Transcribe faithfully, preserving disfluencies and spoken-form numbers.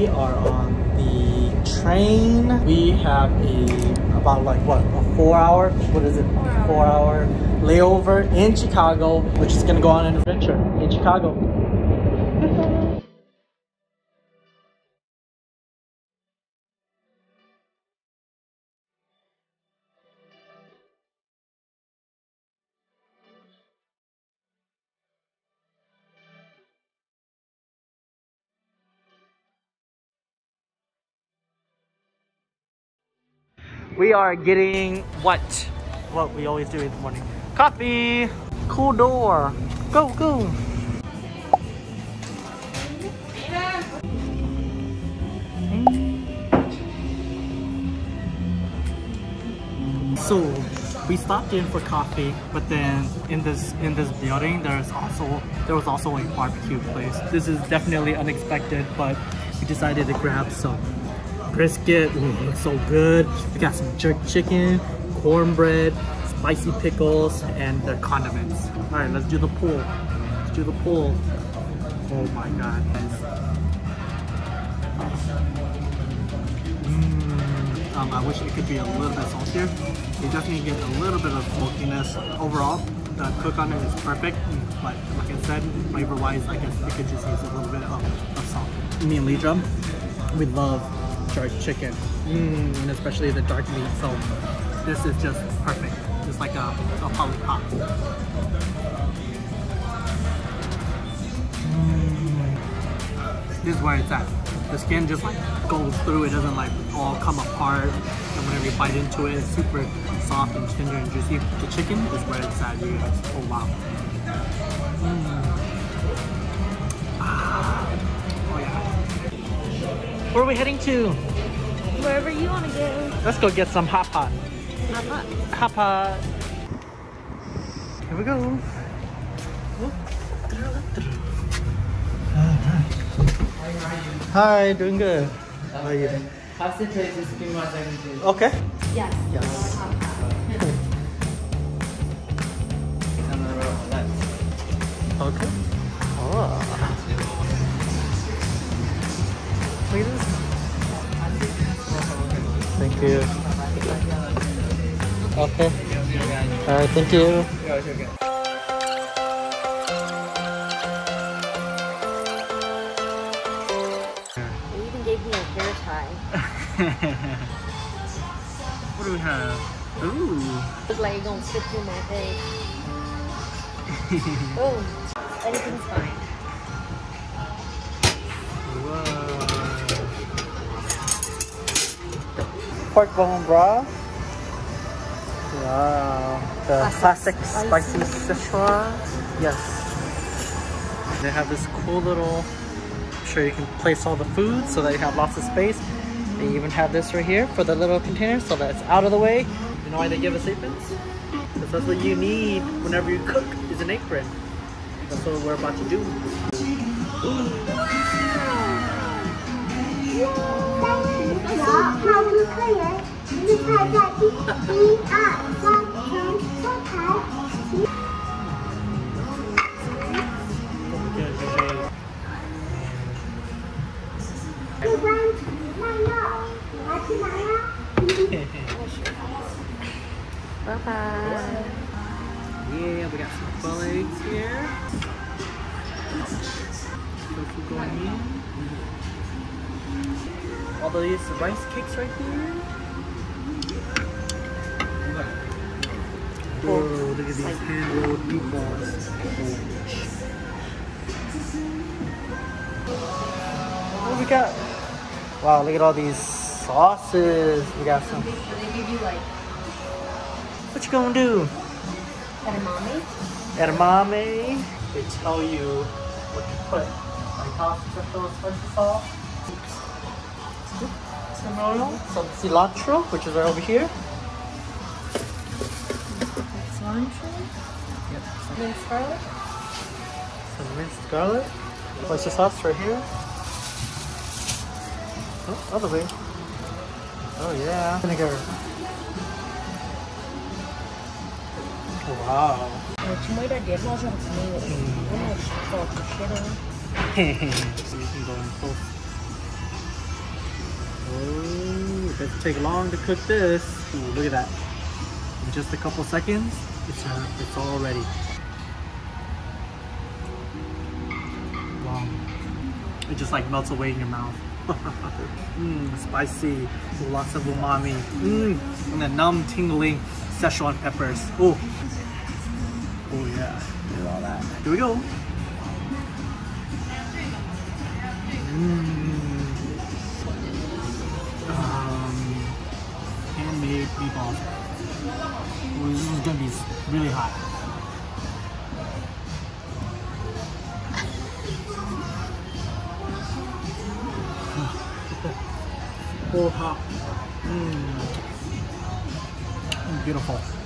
We are on the train. We have a about like what a four hour what is it four hour, four hour layover in Chicago, which is gonna go on an adventure in Chicago. We are getting what? What we always do in the morning. Coffee! Cool door! Go, go! So, we stopped in for coffee, but then in this in this building there's also there was also a barbecue place. This is definitely unexpected, but we decided to grab some brisket. Ooh, looks so good. We got some jerk chicken, cornbread, spicy pickles, and the condiments. All right, let's do the pull. Let's do the pull. Oh my god. Mm, um, I wish it could be a little bit saltier. You definitely get a little bit of smokiness. Overall, the cook on it is perfect. But like I said, flavor-wise, I guess it could just use a little bit of, of salt. Me and Lidra, we love jerk chicken, mm, and especially the dark meat, so this is just perfect. It's like a, a lollipop. Mm. This is where it's at. The skin just like goes through, it doesn't like all come apart, and whenever you bite into it, it's super soft and tender and juicy. The chicken is where it's at, you guys. Oh wow. Mm. Ah. Oh yeah. Where are we heading to? Wherever you want to go. Let's go get some hot pot. Hot pot. Hot pot. Here we go. Hi, doing good. How are you? Concentrate, just give me one second, please. Okay. Yes. Yes. Hot pot. On the left. Okay. Oh. Look at this. Thank you. Okay. Alright, thank you. They even gave me a hair tie. What do we have? Ooh. Looks like you're gonna slip through my face. Oh, anything's fine. Pork bone broth. Wow. The classic, classic spicy Szechuan. Yes. They have this cool little, I'm sure you can place all the food so that you have lots of space. They even have this right here for the little container so that it's out of the way. You know why they give us aprons? Because that's what you need whenever you cook is an apron. That's what we're about to do. Bye-bye. Yeah, we got some quail eggs here. Tofu going in. All these rice cakes right here. Oh, look at these hand-rolled meatballs. What we got? Wow, look at all these sauces. We got some. They give you like What you gonna do? edamame. Edamame. They tell you what to put. Like how special spicy sauce. Some oil, some cilantro, which is right over here. Cilantro. Yep. Minced garlic. Some minced garlic. Oyster sauce right here. Oh, other way. Oh yeah. Vinegar. Oh, wow. Tu m'as aidé à manger un petit peu. Vraiment, je suis pas couché là. So you can go in close. Doesn't take long to cook this. Ooh, look at that. In just a couple seconds, it's uh, it's all ready. Wow. It just like melts away in your mouth. Mmm, spicy, lots of umami. Mmm, and the numb, tingling Szechuan peppers. Oh, oh yeah, look at all that. Here we go. Mmm. Um, handmade meatballs. Oh, this is gonna be really hot. Oh, hot. Mmm. Beautiful.